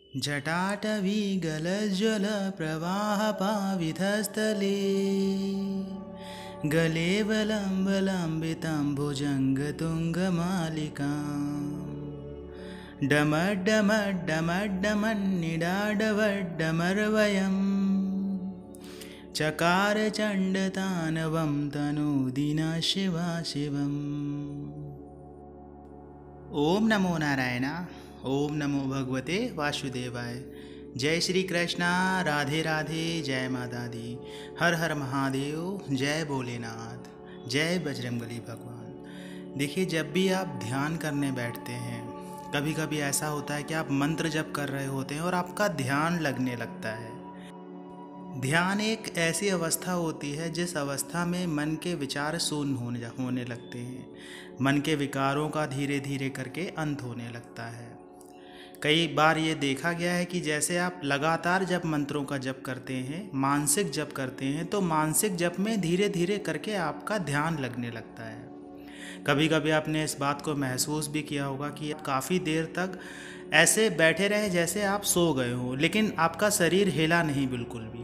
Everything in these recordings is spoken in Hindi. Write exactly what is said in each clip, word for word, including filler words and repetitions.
जटाटवीगलज्ज्वलप्रवाहपावितस्थले गलेवलम्बलम्बितं भुजङ्गतुङ्गमालिकां डमड्डमड्डमड्डमन्निडाडवड्डमर्वयम् चकार चण्डताण्डवं तनूदिना शिवा शिवम्। ओम नमो नारायण। ओम नमो भगवते वासुदेवाय। जय श्री कृष्णा। राधे राधे। जय माता दी। हर हर महादेव। जय भोलेनाथ। जय बजरंगबली भगवान। देखिए, जब भी आप ध्यान करने बैठते हैं, कभी कभी ऐसा होता है कि आप मंत्र जप कर रहे होते हैं और आपका ध्यान लगने लगता है। ध्यान एक ऐसी अवस्था होती है जिस अवस्था में मन के विचार शून्य होने होने लगते हैं। मन के विकारों का धीरे धीरे करके अंत होने लगता है। कई बार ये देखा गया है कि जैसे आप लगातार जब मंत्रों का जप करते हैं, मानसिक जप करते हैं, तो मानसिक जप में धीरे धीरे करके आपका ध्यान लगने लगता है। कभी कभी आपने इस बात को महसूस भी किया होगा कि आप काफ़ी देर तक ऐसे बैठे रहे जैसे आप सो गए हो, लेकिन आपका शरीर हिला नहीं बिल्कुल भी।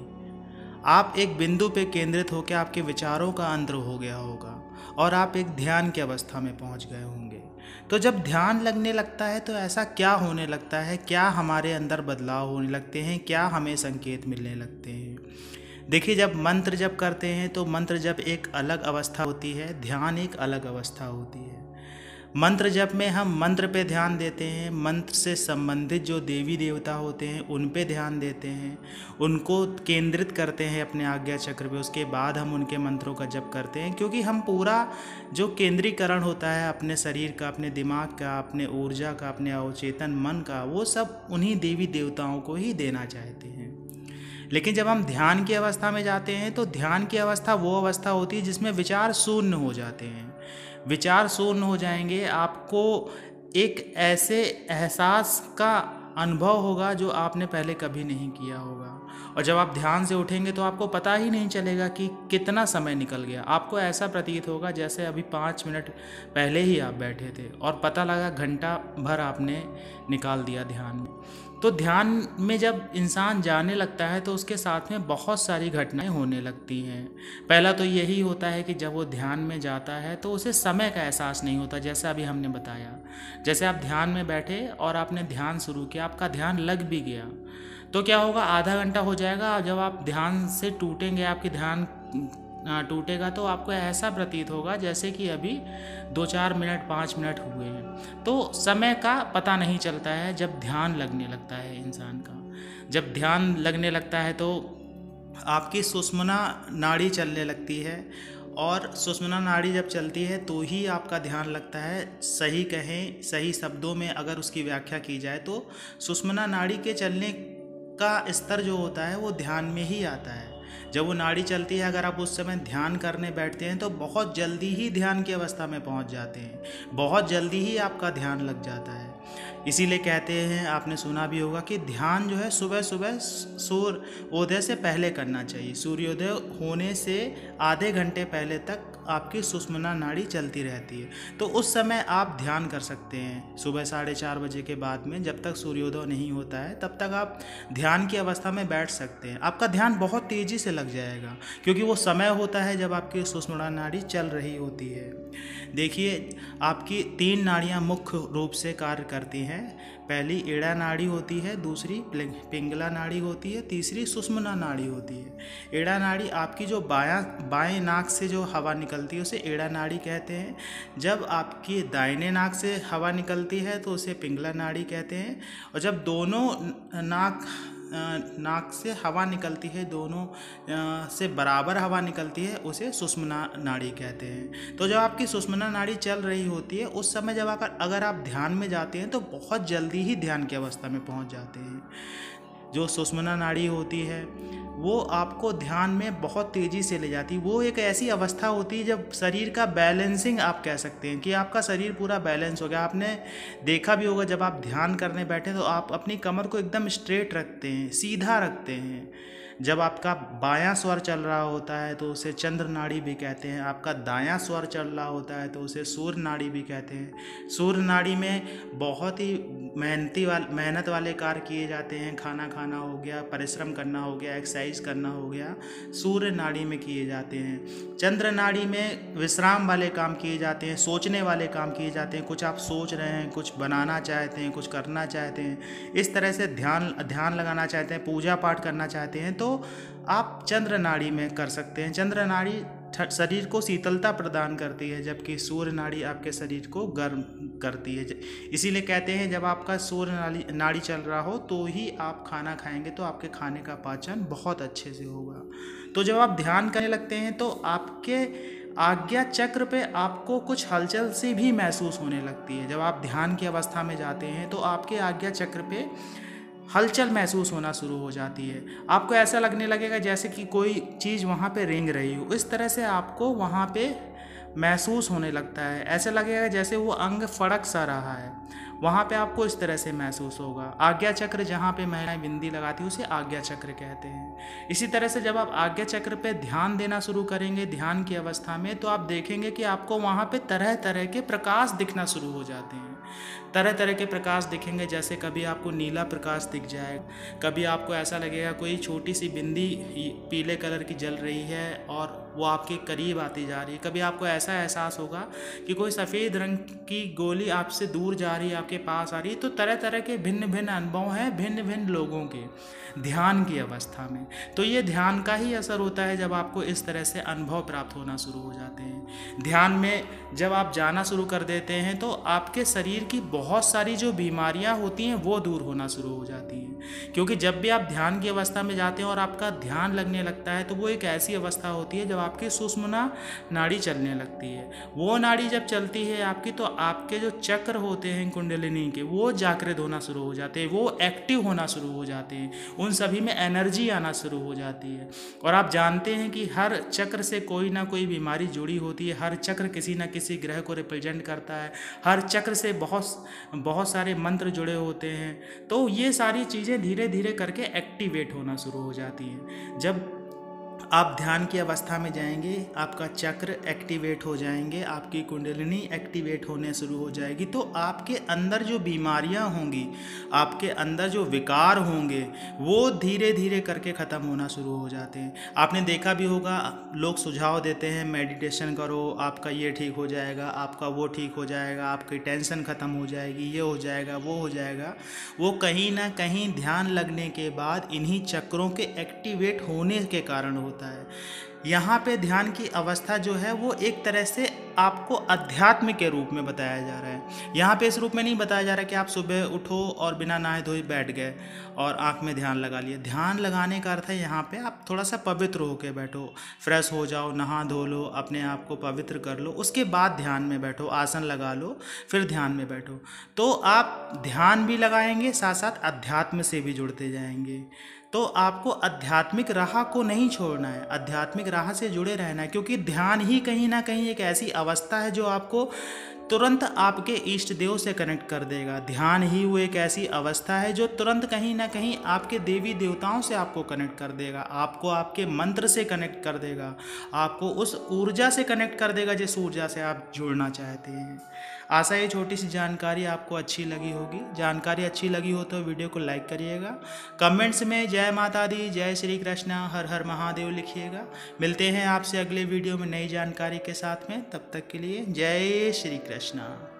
आप एक बिंदु पे केंद्रित होकर आपके विचारों का अंत हो गया होगा और आप एक ध्यान की अवस्था में पहुंच गए होंगे। तो जब ध्यान लगने लगता है तो ऐसा क्या होने लगता है, क्या हमारे अंदर बदलाव होने लगते हैं, क्या हमें संकेत मिलने लगते हैं। देखिए, जब मंत्र जप करते हैं तो मंत्र जप एक अलग अवस्था होती है, ध्यान एक अलग अवस्था होती है। मंत्र जप में हम मंत्र पे ध्यान देते हैं, मंत्र से संबंधित जो देवी देवता होते हैं उन पे ध्यान देते हैं, उनको केंद्रित करते हैं अपने आज्ञा चक्र पे। उसके बाद हम उनके मंत्रों का जप करते हैं, क्योंकि हम पूरा जो केंद्रीकरण होता है अपने शरीर का, अपने दिमाग का, अपने ऊर्जा का, अपने अवचेतन मन का, वो सब उन्हीं देवी देवताओं को ही देना चाहते हैं। लेकिन जब हम ध्यान की अवस्था में जाते हैं तो ध्यान की अवस्था वो अवस्था होती है जिसमें विचार शून्य हो जाते हैं। विचार शून्य हो जाएंगे, आपको एक ऐसे एहसास का अनुभव होगा जो आपने पहले कभी नहीं किया होगा। और जब आप ध्यान से उठेंगे तो आपको पता ही नहीं चलेगा कि कितना समय निकल गया। आपको ऐसा प्रतीत होगा जैसे अभी पाँच मिनट पहले ही आप बैठे थे और पता लगा घंटा भर आपने निकाल दिया ध्यान में। तो ध्यान में जब इंसान जाने लगता है तो उसके साथ में बहुत सारी घटनाएं होने लगती हैं। पहला तो यही होता है कि जब वो ध्यान में जाता है तो उसे समय का एहसास नहीं होता, जैसे अभी हमने बताया। जैसे आप ध्यान में बैठे और आपने ध्यान शुरू किया, आपका ध्यान लग भी गया, तो क्या होगा, आधा घंटा हो जाएगा। जब आप ध्यान से टूटेंगे, आपके ध्यान टूटेगा तो आपको ऐसा प्रतीत होगा जैसे कि अभी दो चार मिनट पाँच मिनट हुए हैं। तो समय का पता नहीं चलता है जब ध्यान लगने लगता है इंसान का। जब ध्यान लगने लगता है तो आपकी सुषुम्ना नाड़ी चलने लगती है, और सुषुम्ना नाड़ी जब चलती है तो ही आपका ध्यान लगता है। सही कहें, सही शब्दों में अगर उसकी व्याख्या की जाए तो सुषुम्ना नाड़ी के चलने का स्तर जो होता है वो ध्यान में ही आता है। जब वो नाड़ी चलती है, अगर आप उस समय ध्यान करने बैठते हैं तो बहुत जल्दी ही ध्यान की अवस्था में पहुंच जाते हैं, बहुत जल्दी ही आपका ध्यान लग जाता है। इसीलिए कहते हैं, आपने सुना भी होगा कि ध्यान जो है सुबह सुबह सूर्योदय से पहले करना चाहिए। सूर्योदय होने से आधे घंटे पहले तक आपकी सुषुम्ना नाड़ी चलती रहती है। तो उस समय आप ध्यान कर सकते हैं। सुबह साढ़े चार बजे के बाद में, जब तक सूर्योदय नहीं होता है तब तक आप ध्यान की अवस्था में बैठ सकते हैं। आपका ध्यान बहुत तेज़ी से लग जाएगा, क्योंकि वो समय होता है जब आपकी सुषुम्ना नाड़ी चल रही होती है। देखिए, आपकी तीन नाड़ियाँ मुख्य रूप से कार्य करती हैं। पहली एड़ा नाड़ी होती है, दूसरी पिंगला नाड़ी होती है, तीसरी सुषुम्ना नाड़ी होती है। एड़ा नाड़ी आपकी जो बायां बाएं नाक से जो हवा निकलती है उसे एड़ा नाड़ी कहते हैं। जब आपकी दाहिने नाक से हवा निकलती है तो उसे पिंगला नाड़ी कहते हैं। और जब दोनों नाक नाक से हवा निकलती है, दोनों से बराबर हवा निकलती है, उसे सुषुम्ना नाड़ी कहते हैं। तो जब आपकी सुषुम्ना नाड़ी चल रही होती है उस समय जब अगर अगर आप ध्यान में जाते हैं तो बहुत जल्दी ही ध्यान की अवस्था में पहुंच जाते हैं। जो सुषुम्ना नाड़ी होती है वो आपको ध्यान में बहुत तेज़ी से ले जाती है। वो एक ऐसी अवस्था होती है जब शरीर का बैलेंसिंग, आप कह सकते हैं कि आपका शरीर पूरा बैलेंस हो गया। आपने देखा भी होगा, जब आप ध्यान करने बैठे तो आप अपनी कमर को एकदम स्ट्रेट रखते हैं, सीधा रखते हैं। जब आपका बायां स्वर चल रहा होता है तो उसे चंद्र नाड़ी भी कहते हैं। आपका दायां स्वर चल रहा होता है तो उसे सूर्य नाड़ी भी कहते हैं। सूर्य नाड़ी में बहुत ही मेहनती वाल मेहनत वाले कार्य किए जाते हैं। खाना खाना हो गया, परिश्रम करना हो गया, एक्सरसाइज करना हो गया, सूर्य नाड़ी में किए जाते हैं। चंद्र नाड़ी में विश्राम वाले काम किए जाते हैं, सोचने वाले काम किए जाते हैं। कुछ आप सोच रहे हैं, कुछ बनाना चाहते हैं, कुछ करना चाहते हैं, इस तरह से ध्यान ध्यान लगाना चाहते हैं, पूजा पाठ करना चाहते हैं, तो आप चंद्र नाड़ी में कर सकते हैं। चंद्र नाड़ी शरीर को शीतलता प्रदान करती है, जबकि सूर्य नाड़ी आपके शरीर को गर्म करती है। इसीलिए कहते हैं जब आपका सूर्य नाड़ी नाड़ी चल रहा हो तो ही आप खाना खाएंगे, तो आपके खाने का पाचन बहुत अच्छे से होगा। तो जब आप ध्यान करने लगते हैं तो आपके आज्ञा चक्र पे आपको कुछ हलचल सी भी महसूस होने लगती है। जब आप ध्यान की अवस्था में जाते हैं तो आपके आज्ञा चक्र पे हलचल महसूस होना शुरू हो जाती है। आपको ऐसा लगने लगेगा जैसे कि कोई चीज़ वहाँ पे रेंग रही हो, इस तरह से आपको वहाँ पे महसूस होने लगता है। ऐसा लगेगा जैसे वो अंग फड़क सा रहा है, वहाँ पे आपको इस तरह से महसूस होगा। आज्ञा चक्र जहाँ पे महिलाएं बिंदी लगाती है उसे आज्ञा चक्र कहते हैं। इसी तरह से जब आप आज्ञा चक्र पे ध्यान देना शुरू करेंगे ध्यान की अवस्था में, तो आप देखेंगे कि आपको वहाँ पे तरह तरह के प्रकाश दिखना शुरू हो जाते हैं। तरह तरह के प्रकाश दिखेंगे, जैसे कभी आपको नीला प्रकाश दिख जाए, कभी आपको ऐसा लगेगा कोई छोटी सी बिंदी पीले कलर की जल रही है और वो आपके करीब आती जा रही है। कभी आपको ऐसा एहसास होगा कि कोई सफ़ेद रंग की गोली आपसे दूर जा रही है, आपके पास आ रही है। तो तरह तरह के भिन्न भिन्न अनुभव हैं भिन्न भिन्न लोगों के ध्यान की अवस्था में। तो ये ध्यान का ही असर होता है जब आपको इस तरह से अनुभव प्राप्त होना शुरू हो जाते हैं। ध्यान में जब आप जाना शुरू कर देते हैं तो आपके शरीर की बहुत सारी जो बीमारियां होती हैं वो दूर होना शुरू हो जाती हैं। क्योंकि जब भी आप ध्यान की अवस्था में जाते हैं और आपका ध्यान लगने लगता है तो वो एक ऐसी अवस्था होती है जब आपकी सुषुम्ना नाड़ी चलने लगती है। वो नाड़ी जब चलती है आपकी, तो आपके जो चक्र होते हैं कुंडलिनी के वो जागृत होना शुरू हो जाते हैं, वो एक्टिव होना शुरू हो जाते हैं, उन सभी में एनर्जी आना शुरू हो जाती है। और आप जानते हैं कि हर चक्र से कोई ना कोई बीमारी जुड़ी होती है, हर चक्र किसी ना किसी ग्रह को रिप्रेजेंट करता है, हर चक्र से बहुत बहुत सारे मंत्र जुड़े होते हैं। तो ये सारी चीज़ें धीरे धीरे करके एक्टिवेट होना शुरू हो जाती हैं। जब आप ध्यान की अवस्था में जाएंगे, आपका चक्र एक्टिवेट हो जाएंगे, आपकी कुंडलिनी एक्टिवेट होने शुरू हो जाएगी, तो आपके अंदर जो बीमारियां होंगी, आपके अंदर जो विकार होंगे, वो धीरे धीरे करके ख़त्म होना शुरू हो जाते हैं। आपने देखा भी होगा, लोग सुझाव देते हैं मेडिटेशन करो, आपका ये ठीक हो जाएगा, आपका वो ठीक हो जाएगा, आपकी टेंशन ख़त्म हो जाएगी, ये हो जाएगा, वो हो जाएगा। वो कहीं ना कहीं ध्यान लगने के बाद इन्हीं चक्रों के एक्टिवेट होने के कारण होता है। यहाँ पे ध्यान की अवस्था जो है वो एक तरह से आपको अध्यात्म के रूप में बताया जा रहा है। यहाँ पे इस रूप में नहीं बताया जा रहा कि आप सुबह उठो और बिना नहाए धोए बैठ गए और आँख में ध्यान लगा लिया। ध्यान लगाने का अर्थ है यहाँ पे आप थोड़ा सा पवित्र होकर बैठो, फ्रेश हो जाओ, नहा धो लो, अपने आप को पवित्र कर लो, उसके बाद ध्यान में बैठो, आसन लगा लो, फिर ध्यान में बैठो। तो आप ध्यान भी लगाएंगे, साथ साथ अध्यात्म से भी जुड़ते जाएंगे। तो आपको आध्यात्मिक राह को नहीं छोड़ना है, आध्यात्मिक राह से जुड़े रहना है, क्योंकि ध्यान ही कहीं ना कहीं एक ऐसी अवस्था है जो आपको तुरंत आपके इष्ट देव से कनेक्ट कर देगा। ध्यान ही वो एक ऐसी अवस्था है जो तुरंत कहीं ना कहीं आपके देवी देवताओं से आपको कनेक्ट कर देगा, आपको आपके मंत्र से कनेक्ट कर देगा, आपको उस ऊर्जा से कनेक्ट कर देगा जिस ऊर्जा से आप जुड़ना चाहते हैं। आशा ये छोटी सी जानकारी आपको अच्छी लगी होगी। जानकारी अच्छी लगी हो तो वीडियो को लाइक करिएगा, कमेंट्स में जय माता दी, जय श्री कृष्णा, हर हर महादेव लिखिएगा। मिलते हैं आपसे अगले वीडियो में नई जानकारी के साथ में, तब तक के लिए जय श्री कृष्णा।